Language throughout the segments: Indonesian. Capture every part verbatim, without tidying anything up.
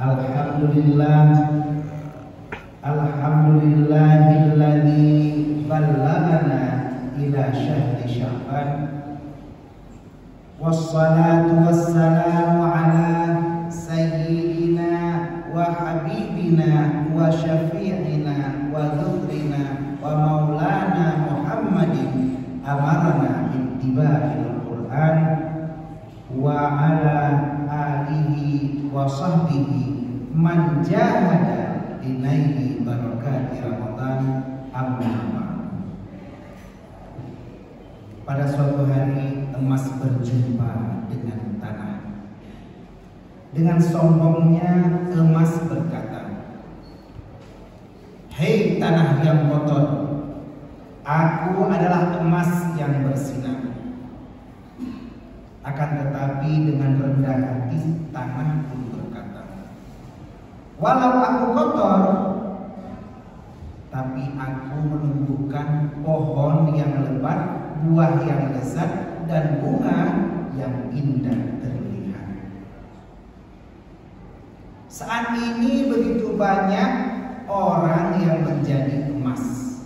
Alhamdulillah, alhamdulillahilladzi ballagana ila syahri Sya'ban. Wassalatu wassalamu ala sayyidina wa habibina wa syafi'ina wa dhukrina wa maulana Muhammadin amarna bittiba'il Qur'an wa ala alihi wa sahbihi man jahada dinaili barakati Ramadan. Amma. Pada suatu hari emas berjumpa dengan tanah. Dengan sombongnya emas berkata, "Hei tanah yang kotor, aku adalah emas yang bersinar." Akan tetapi dengan rendah hati tanah pun berkata, "Walau aku kotor, tapi aku menumbuhkan pohon yang lebat, buah yang lezat, dan bunga yang indah terlihat." Saat ini begitu banyak orang yang menjadi emas,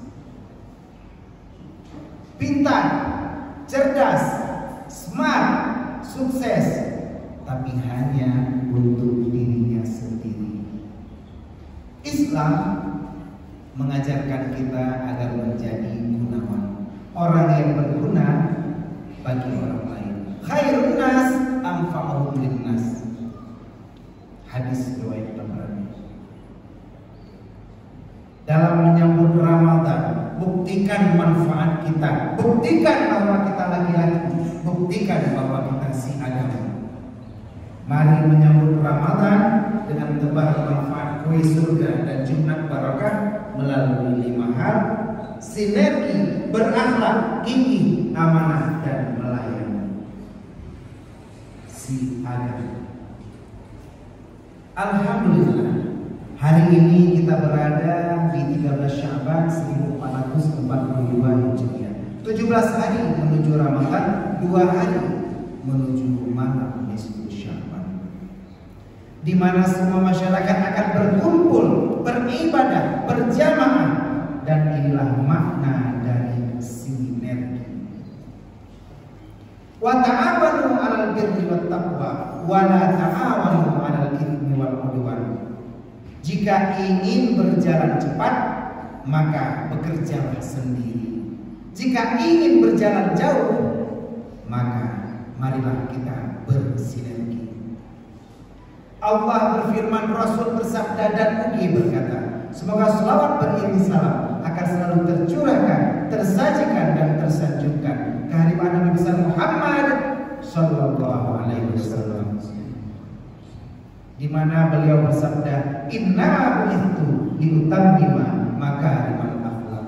pintar, cerdas, smart, sukses, tapi hanya untuk dirinya sendiri. Islam mengajarkan kita agar menjadi gunawan, orang yang berguna bagi orang lain. Khairun nas anfa'uhum linnas. Hadis riwayat Tabrani. Dalam menyambut Ramadan, buktikan manfaat kita, buktikan bahwa kita laki-laki, buktikan bahwa kita si agama. Mari menyambut Ramadan dengan tebar manfaat kue surga dan Jumat barokah melalui lima hal: sinergi, berakhlak, gigih, amanah, dan melayani. Si agama. Alhamdulillah, hari ini kita berada di tiga belas Sya'ban seribu empat ratus empat puluh dua Hijriah. tujuh belas hari menuju Ramadan, dua hari menuju malam nisfu Sya'ban, di mana semua masyarakat akan berkumpul, beribadah, berjamaah, dan inilah makna dari sinergi. Wa ta'awanu 'alal birri wat taqwa wa la ta'awanu 'alal itsmi wal 'udwan. Jika ingin berjalan cepat, maka bekerjalah sendiri. Jika ingin berjalan jauh, maka marilah kita bersinergi. Allah berfirman, Rasul bersabda, dan Ugi berkata, semoga selawat beriring salam akan selalu tercurahkan, tersajikan, dan tersanjungkan kehadiran Nabi besar Muhammad Sallallahu Alaihi Wasallam, di mana beliau bersabda, inna bu'ithu liutammima makarimal akhlak.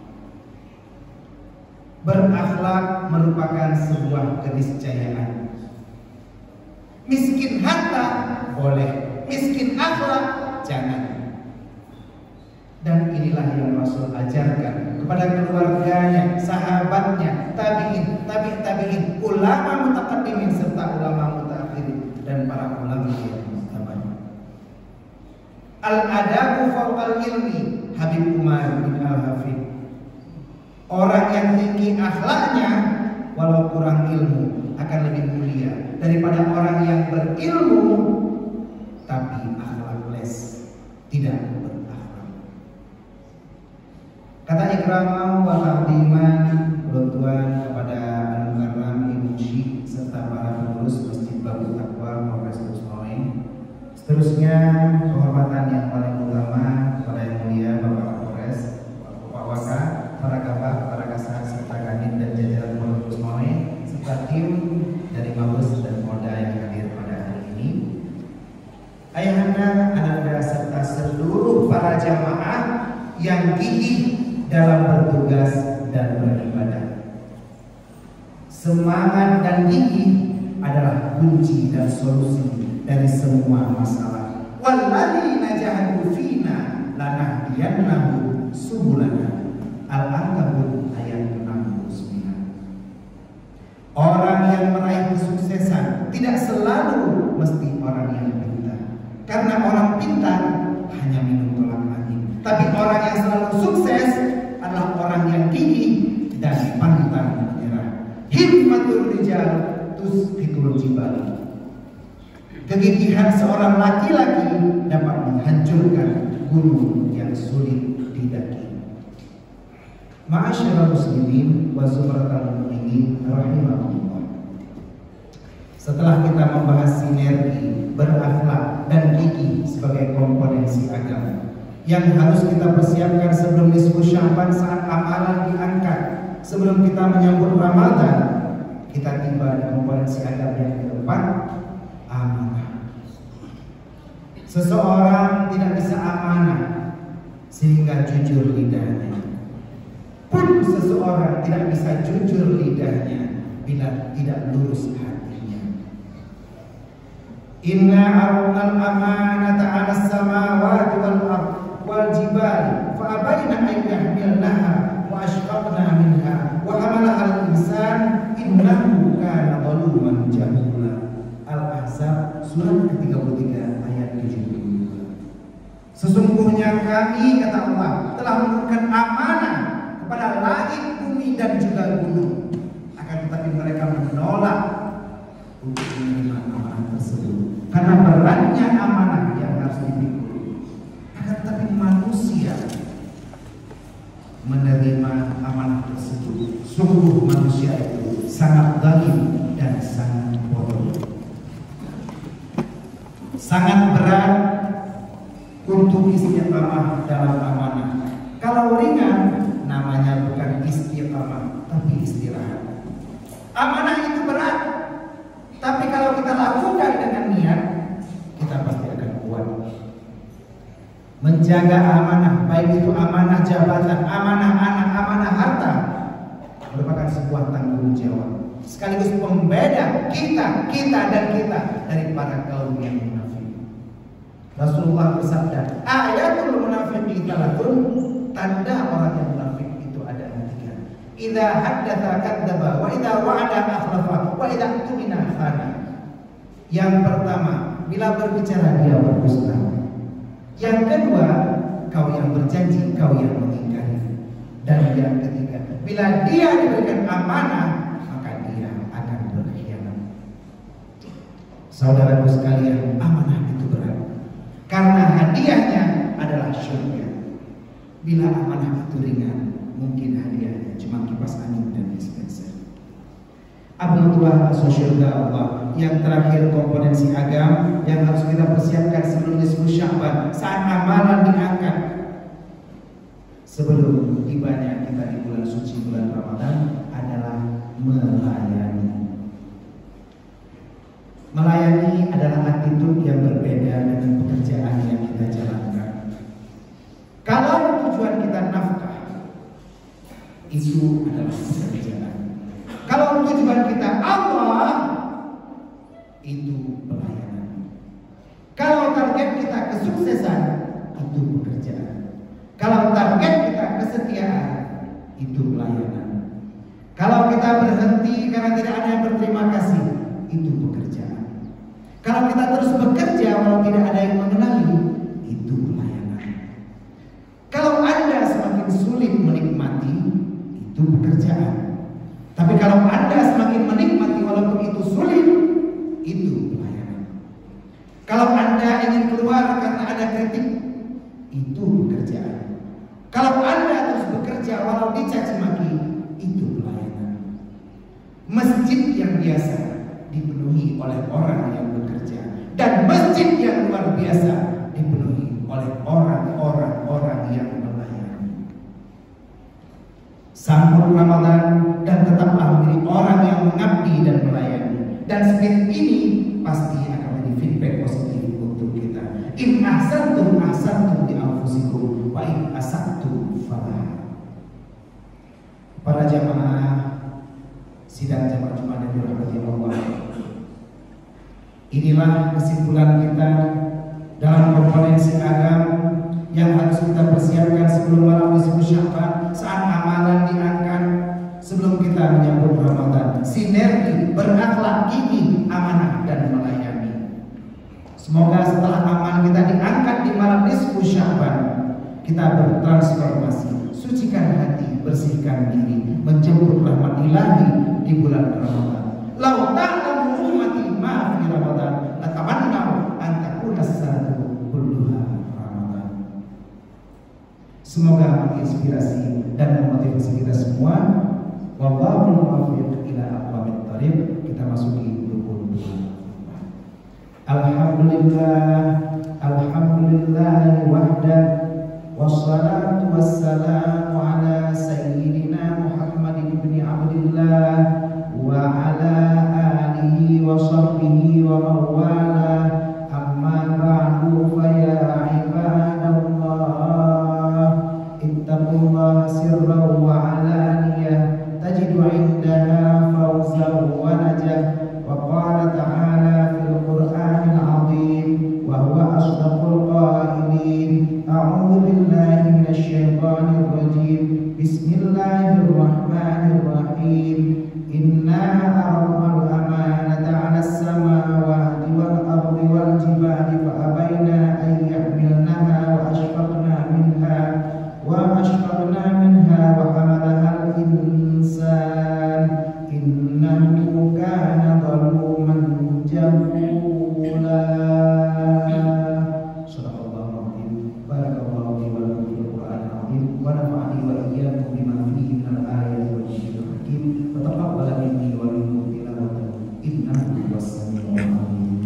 Berakhlak merupakan sebuah keniscayaan. Miskin harta boleh, miskin akhlak jangan. Dan inilah yang Rasul ajarkan kepada keluarganya, sahabatnya, tabi'in, tabi' tabi'in, ulama mutaqaddimin serta ulama mutaakhirin dan para ulama yang al-adabu fawqal ilmi. Habib Umar bin Al-Hafid, orang yang tinggi akhlaknya walau kurang ilmu akan lebih mulia daripada orang yang berilmu tapi akhlakles, tidak berakhlak. Kata ikramah wa ta'diman, bantuan kepada Al-Mukarram Ibu Syekh serta para pengurus Masjid Babu Taqwa Polres Kusmoin. Seterusnya penghormatan yang paling utama kepada yang mulia Bapak Kapolres, Bapak Waka, para kabak, para kasat, serta kadin dan jajaran Polres Kusmoin, serta tim dari Mabes dan Polda yang hadir pada hari ini. Ayahanda, ananda, serta seluruh para jamaah yang gigih dalam bertugas dan beribadah. Semangat dan gigih adalah kunci dan solusi dari semua masalah. Walladzina jahadu fina lanahdiyannahum subulana. Al-Ankabut ayat enam puluh sembilan. Orang yang meraih kesuksesan tidak selalu mesti orang yang pintar, karena orang orang pintar hanya minum tolak angin. Tapi orang yang selalu sukses adalah orang yang gigih dan pantang menyerah. Hikmatul rijal tusbitul jibal. Kegigihan seorang laki-laki dapat menghancurkan gunung yang sulit didaki. Ma'asyiral muslimin wa zumratal mu'minin rahimakumullah. Setelah kita membahas sinergi, berakhlak dan gigih sebagai komponensi agama yang harus kita persiapkan sebelum nisfu Sya'ban saat amalan diangkat, sebelum kita menyambut Ramadan, kita tiba di komponensi agama yang keempat, amanah. Seseorang tidak bisa amanah sehingga jujur lidahnya. Pun seseorang tidak bisa jujur lidahnya bila tidak lurus hatinya. Inna arunal amanata 'alas samawati wal ardh wal jibali fa abaina an yahmilnaha wa ashfaqna minha wa hamalaha al-insan innahu kana zaluman jahula. Al-Ahzab surat ke tiga puluh tiga ayat tujuh puluh dua. Sesungguhnya kami, kata Allah, telah memberikan amanah kepada langit, bumi dan juga gunung. Akan tetapi mereka menolak untuk menerima amanah tersebut karena beratnya amanah yang harus dipikul. Akan tetapi manusia menerima amanah tersebut. Sungguh manusia itu sangat zalim dan sangat bodoh. Sangat berat untuk istiqamah dalam amanah. Kalau ringan, namanya bukan istiqamah, tapi istirahat. Amanah itu berat, tapi kalau kita lakukan dengan niat, kita pasti akan kuat. Menjaga amanah, baik itu amanah jabatan, amanah anak, amanah harta, merupakan sebuah tanggung jawab. Sekaligus pembeda kita, kita dan kita dari para kaum yang munafik. Rasulullah bersabda, ayatul munafiqi thalathun, tanda orang yang munafik itu ada tiga. Idza haddatsa kadzdzaba wa idza wa'ada akhlafa wa idza tumina khana. Yang pertama, bila berbicara dia berdusta. Yang kedua, kau yang berjanji, kau yang mengingkari. Dan yang ketiga, bila dia diberikan amanah, maka dia akan berkhianat. Saudaraku sekalian, amanah itu berat karena hadiahnya adalah syurga. Bila amanah itu ringan, mungkin hadiahnya cuma kipas angin dan dispenser. Abdul tua surga Allah. Yang terakhir, komponensi agama yang harus kita persiapkan sebelum nisfu Sya'ban saat amalan diangkat. Sebelum tibanya kita di bulan suci bulan Ramadan adalah melayani. Melayani adalah attitude yang berbeda dengan pekerjaan yang kita jalankan. Kalau tujuan kita nafkah, itu adalah pekerjaan. Kalau tujuan kita Allah, itu pelayanan. Kalau target kita kesuksesan, itu pekerjaan. Kalau target kita kesetiaan, itu pelayanan. Kalau kita berhenti karena tidak ada yang berterima kasih, itu pekerjaan. Kalau kita terus bekerja walau tidak ada yang mengenali, itu pelayanan. Kalau Anda semakin sulit menikmati, itu pekerjaan. Tapi kalau Anda semakin menikmati walaupun itu sulit, itu pelayanan. Kalau Anda ingin keluar karena ada kritik, itu pekerjaan. Kalau Anda terus bekerja walau dicaci maki, itu pelayanan. Masjid yang biasa dipenuhi oleh orang yang bekerja, dan masjid yang luar biasa dipenuhi oleh orang-orang orang yang melayani. Sambut Ramadan dan tetaplah menjadi orang yang mengabdi dan melayani. Dan spirit ini pasti akan menjadi feedback positif untuk kita. In ahsantum ahsantum li anfusikum wa in asa'tum falaha. Para jamaah sidang jamaah Jumat yang dirahmati Allah, inilah kesimpulan kita dalam komponensi agama yang harus kita persiapkan sebelum malam nisfu Sya'ban saat amalan diangkat, sebelum kita menyambut Ramadan. Sinergi, berakhlak, gigih, amanah dan melayani. Semoga setelah amalan kita diangkat nisfu Sya'ban. Kita bertransformasi, sucikan hati, bersihkan diri, menjemput rahmat ilahi di bulan Ramadan. Lau ta'lamu ummati ma fi Ramadan latamannau an takuna as-sanatu kulluha Ramadan. Semoga menginspirasi dan memotivasi kita semua. Wallahul muwaffiq ila aqwamit thoriq. Kita masuki dua puluh dua. Alhamdulillah, alhamdulillah wahda, wassalatu wassalamu ala sayyidina Muhammadin ibn Abdillah wa ala alihi wa sahbihi wa mawala. Amma ba'du fa ya ibadallah, ittaqullaha sirran wa alaniyah tajidu indaha fawzan wa najah. Wa qala ta'ala fil Qur'anil 'azim wa huwa asdaqul qailin. A'udzu billahi minasy syaithanir rajim. Bismillahirrahmanirrahim. Inna aradnal amanata 'alas samawati wal ardi wal jibali fa abaina an yahmilnaha wa ashfaqna minha wa ashfaqna minha wa hamalaha al-insan innahu kana zaluman jahula. Shadaqallahu al-azim. Barakallahu li wa lakum fil Qur'anil azim wa nafa'ani wa iyyakum bima fihi minal ayati wal dhikril hakim. Wa taqabbal minni wa minkum tilawatahu innahu huwas samiul alim.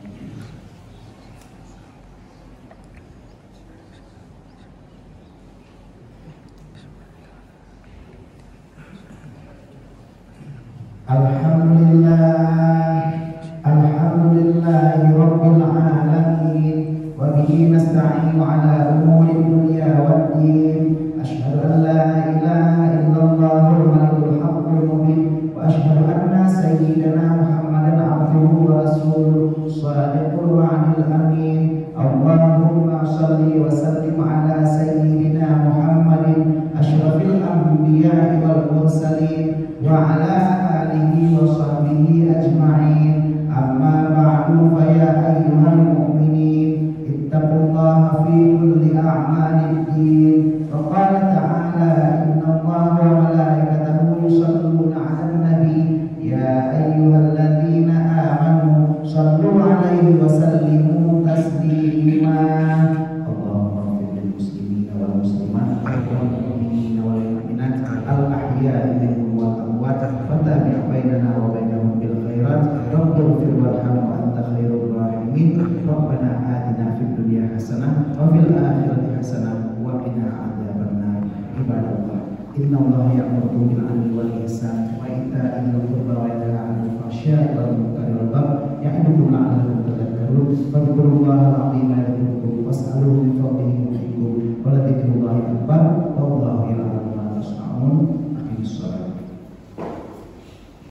Alhamdulillah, alhamdulillahi rabbil alamin, wa bihi nasta'inu ala umuri dunya waddin. Asyhadu an la ilaha illallahul malikul haqqul mubin, wa asyhadu anna sayyidana Muhammadan abduhu wa rasuluh shadiqul wa'dil amin. Allahumma shalli wa sallim ala sayyidina Muhammadin asyrafil anbiya'i wal mursalin wa ala alihi wa sahbihi ajma'in. Amma ba'du fa ya ayyuhal mu'minin ittaqullaha fi kulli a'malid din. Wa qala ta'ala innallaha wa malaikatahu yusholluna 'alan nabi ya ayyuhalladzina amanu shallu 'alaihi wa sallimu taslima. Allahumma ighfir lil muslimina wal muslimat wal mu'minina wal mu'minat al ahya'i minhum wal amwat fatabi' bainana wa bainahum bil khairat. Rabbana warham wa anta khairur rahimin. Rabbana atina fid dunya hasanah wa fil akhirati hasanah wa qina adzabannar. Ibadallah, innallaha ya'muru bil 'adli wal ihsan wa ita'i dzil qurba wa yanha 'anil fahsya'i wal munkari wal baghi ya'idukum la'allakum tadhakkarun. Fadhkurullaha al-'azima yadhkurkum was'aluhu